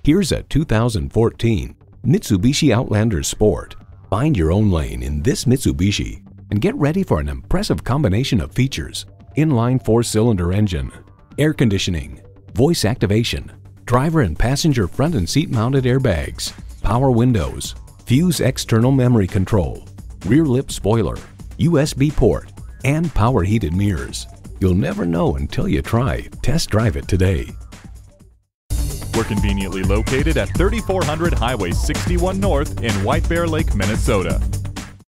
Here's a 2014 Mitsubishi Outlander Sport. Find your own lane in this Mitsubishi and get ready for an impressive combination of features: inline 4-cylinder engine, air conditioning, voice activation, driver and passenger front and seat mounted airbags, power windows, fuse external memory control, rear lip spoiler, USB port, and power heated mirrors. You'll never know until you try. Test drive it today. We're conveniently located at 3400 Highway 61 North in White Bear Lake, Minnesota.